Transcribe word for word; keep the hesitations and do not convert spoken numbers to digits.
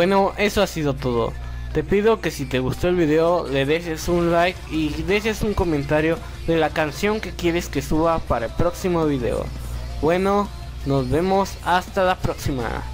Bueno, eso ha sido todo. Te pido que si te gustó el video le dejes un like y dejes un comentario de la canción que quieres que suba para el próximo video. Bueno, nos vemos hasta la próxima.